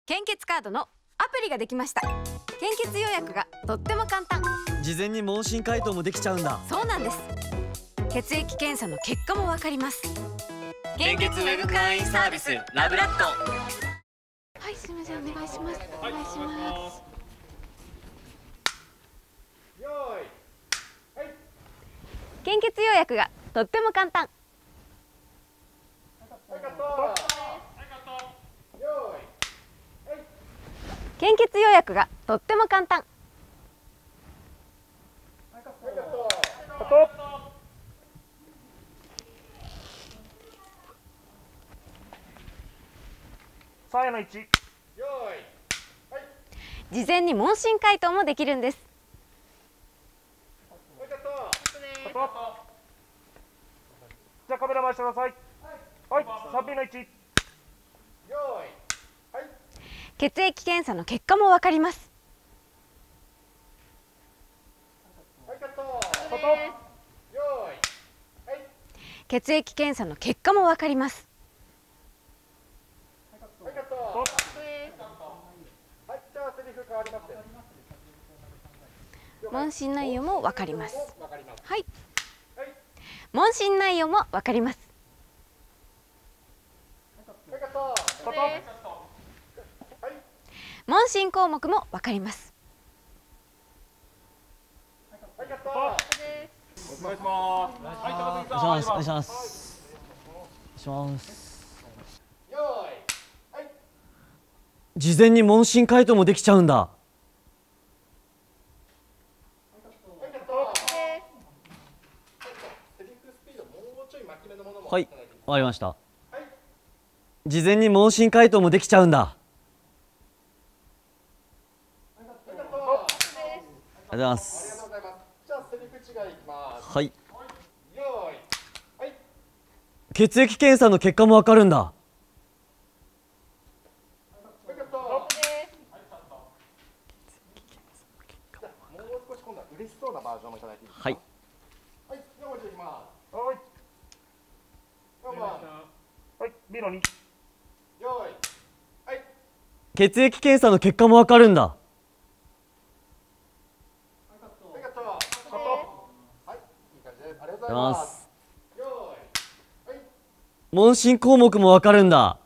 献血カードのアプリができました。献血予約がとっても簡単。 事前に問診回答もできちゃうんだ。 そうなんです。血液検査の結果もわかります。 献血ウェブ会員サービスラブラッド。 はい、すみません、お願いします。お願いします。献血予約がとっても簡単。献血予約がとっても簡単。事前に問診回答もできるんです。 じゃあカメラ回してください。はい、3分の1。 血液検査の結果もわかります。血液検査の結果もわかります。問診内容もわかります。はい。問診内容もわかります。問診項目もわかります。 お願いします。 お願いします。お願いします。お願いします。事前に問診回答もできちゃうんだ。はい、わかりました。事前に問診回答もできちゃうんだ。ありがとうございます。 じゃあセリフ違いいきます。 はい。 用意。はい。 血液検査の結果もわかるんだ。 もう少し今度は嬉しそうなバージョンもいただいていいですか。 はい。 はい、じゃあもう一度いきます。はい。はい、ビロに。用意。はい。 血液検査の結果もわかるんだ。 ありがとうございます。 問診項目もわかるんだ。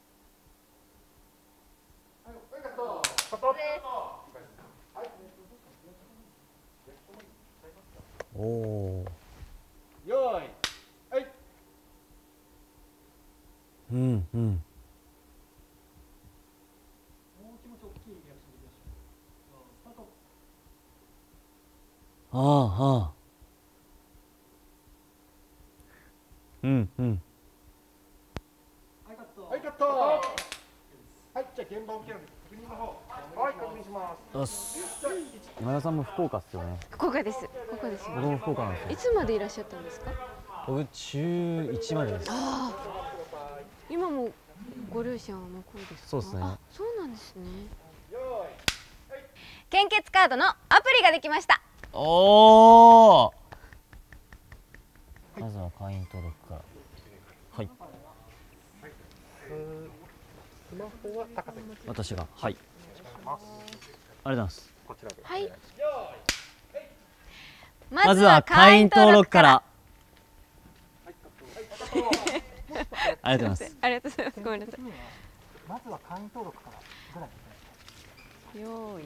おお。 用意。はい。 うんうん。ああああ。うんうん。 はいカット。はい、じゃあ現場を受けるんで確認の方。はい、確認します。 よし。今田さんも福岡っすよね。 福岡です。ここです。 僕も福岡なんですよ。 いつまでいらっしゃったんですか。 僕中1までです。 ああ。今もご両親は向こうですか。 そうですね。 あ、そうなんですね。献血カードのアプリができました。 おお。まずは会員登録から。はい。 スマホは高瀬。 私が。はい。ありがとうございます。 こちらで。 はい。 まずは会員登録から。ありがとうございます。 ありがとうございます。ごめんなさい。 まずは会員登録からぐらいですね。 用意。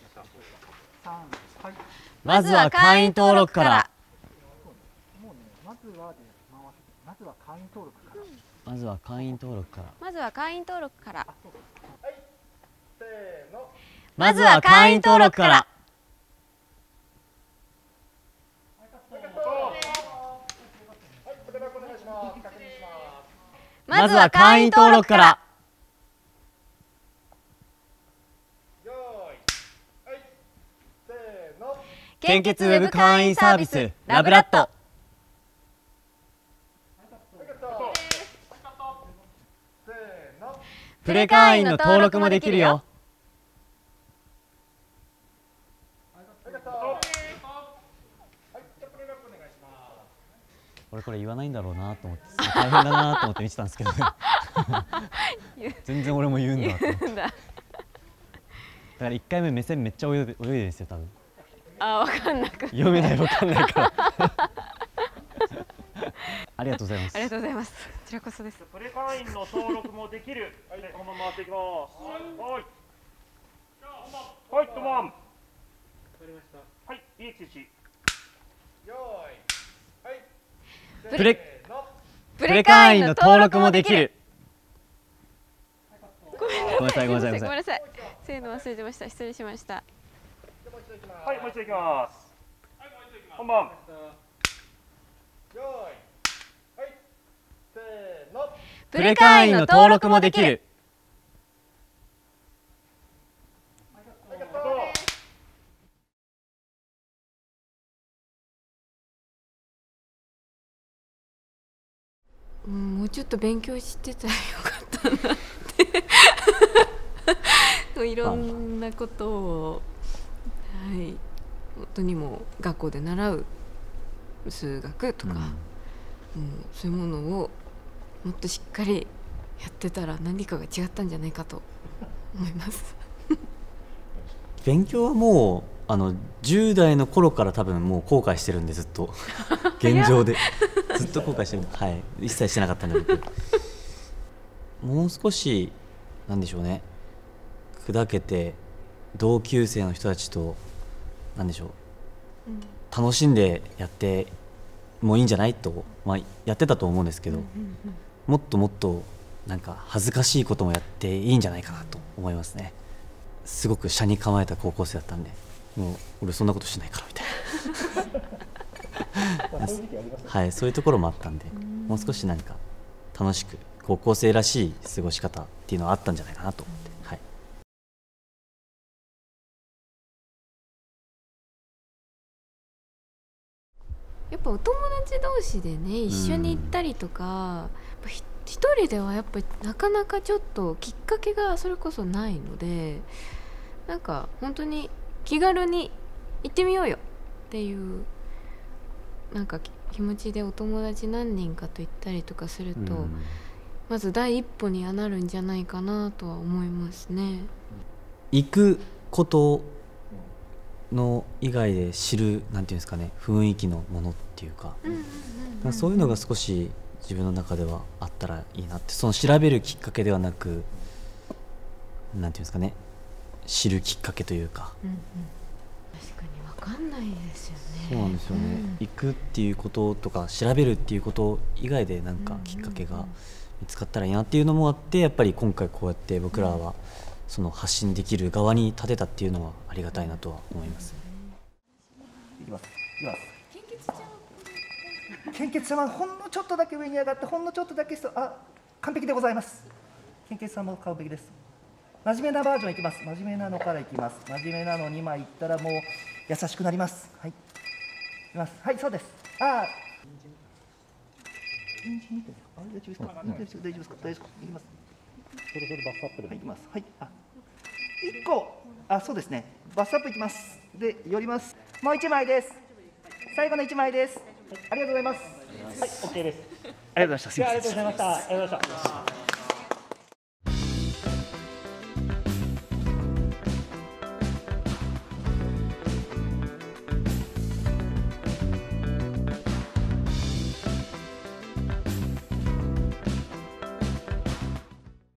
はい。 まずは会員登録から。 もうね、まずはで回して、まずは会員登録から。 まずは会員登録から。 まずは会員登録から。 はい。せーの。 まずは会員登録から。まずは会員登録から。献血ウェブ会員サービスラブラッド。プレ会員の登録もできるよ。俺これ言わないんだろうなと思って大変だなと思って見てたんですけど全然俺も言うんだと思って。 から1回目目線めっちゃ泳いでるんですよ多分。 あ、分かんなく読めない分かんないからありがとうございます。 ありがとうございます。こちらこそです。 プレ会員の登録もできる。はい、このまま回っていきます。はい。はい、どうも。わかりました。はい、いい知識。よーい。はい。 プレ会員の登録もできる。 ごめんごめんなさいごめんなさいごめんなさい。そういうの忘れてました。失礼しました。 はい、もう一度いきます。本番。よーい。はい。せーの。 プレ会員の登録もできる。 ありがとう。 もうちょっと勉強してたらよかったなっていろんなことを、はい、本当にもう学校で習う数学とか、そういうものをもっとしっかりやってたら何かが違ったんじゃないかと思います勉強はもう10代の頃から多分もう後悔してるんで、ずっと現状でずっと後悔してる。はい、一切してなかったんで僕もう少しなんでしょうね、砕けて同級生の人たちとなんでしょう、楽しんでやってもういいんじゃないと、やってたと思うんですけど、もっともっとなんか恥ずかしいこともやっていいんじゃないかなと思いますね。すごく斜に構えた高校生だったんで、もう俺そんなことしないからみたいなはい、そういうところもあったんで、もう少しなんか楽しく高校生らしい過ごし方っていうのはあったんじゃないかなと思って、はい。 やっぱお友達同士でね一緒に行ったりとか、一人ではやっぱりなかなかちょっときっかけがそれこそないので、なんか本当に気軽に行ってみようよっていうなんか気持ちでお友達何人かと行ったりとかすると、まず第一歩にはなるんじゃないかなとは思いますね。 行くことの以外で知るなんていうんですかね、雰囲気のものっていうか、そういうのが少し自分の中ではあったらいいなって、その調べるきっかけではなく、なんていうんですかね、知るきっかけというか、 確かに分かんないですよね。 そうなんですよね、行くっていうこととか調べるっていうこと以外でなんかきっかけが見つかったらいいなっていうのもあって、やっぱり今回こうやって僕らはその発信できる側に立てたっていうのはありがたいなとは思います。 いきます。献血様ほんのちょっとだけ上に上がって、ほんのちょっとだけ完璧でございます。献血様も完璧です。真面目なバージョンいきます。真面目なのからいきます。真面目なの2枚いったらもう優しくなります。はい。いきます。はい、そうです。人参見て大丈夫ですか？大丈夫ですか？大丈夫ですか？いきます。それバスアップで。はい、いきます。はい。1個、そうですね。バスアップいきます。で、寄ります。もう1枚です。最後の1枚です。ありがとうございます。はい、OK です。ありがとうございました。ありがとうございました。ありがとうございました。